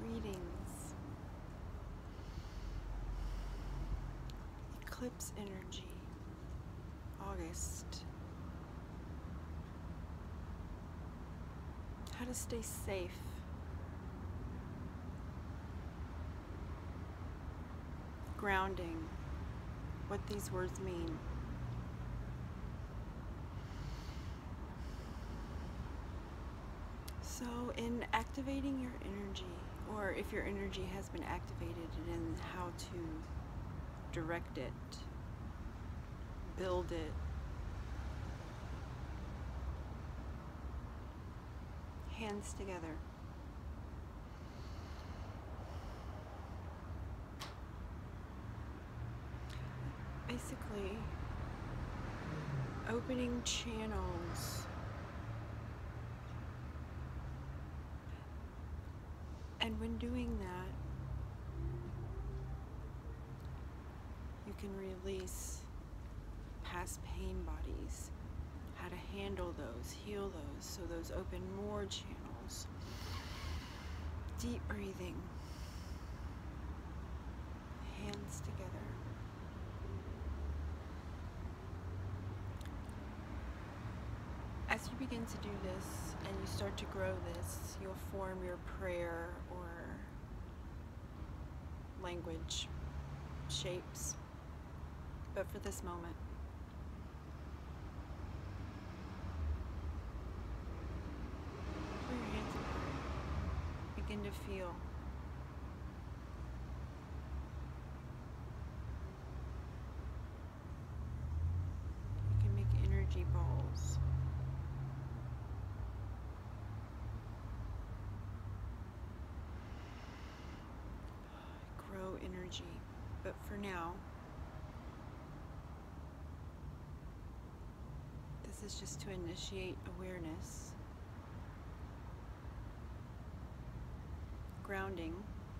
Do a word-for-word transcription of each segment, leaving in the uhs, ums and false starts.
Greetings. Eclipse energy. August. How to stay safe. Grounding. What these words mean. So in activating your energy, or if your energy has been activated, and how to direct it, build it, hands together. Basically, opening channels and when doing that, you can release past pain bodies, how to handle those, heal those, so those open more channels. Deep breathing, hands together. As you begin to do this and you start to grow this, you'll form your prayer or language shapes. But for this moment, put your hands apart. Begin to feel. You can make energy balls. Grow energy. But for now, this is just to initiate awareness. Grounding.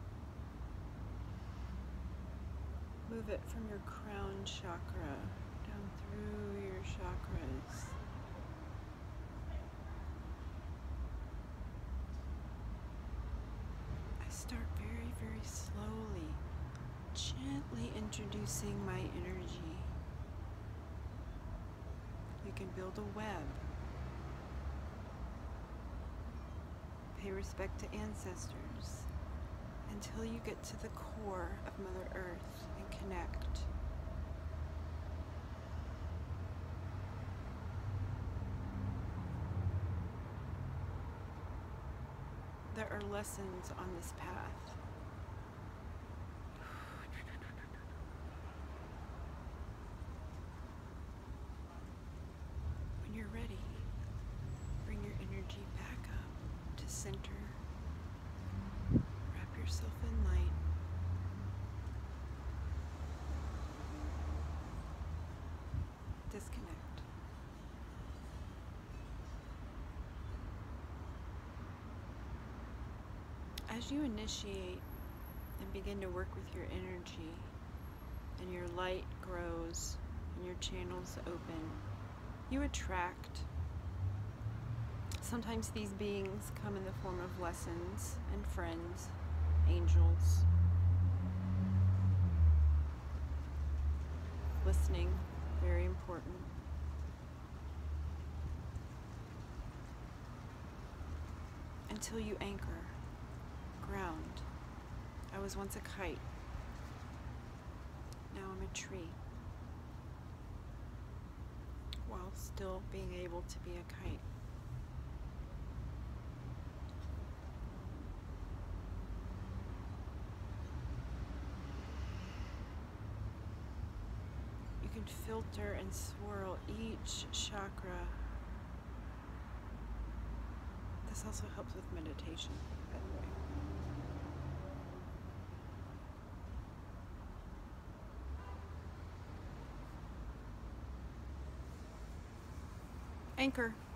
Move it from your crown chakra down through your chakras. I start very, very slowly, gently introducing my energy. You can build a web. Pay respect to ancestors until you get to the core of Mother Earth and connect. There are lessons on this path. When you're ready, bring your energy back up to center. Wrap yourself in light. Disconnect. As you initiate and begin to work with your energy, and your light grows and your channels open, you attract. Sometimes these beings come in the form of lessons and friends, angels. Listening, very important. Until you anchor, ground. I was once a kite. Now I'm a tree. While still being able to be a kite. You can filter and swirl each chakra. This also helps with meditation, by the way. Anchor.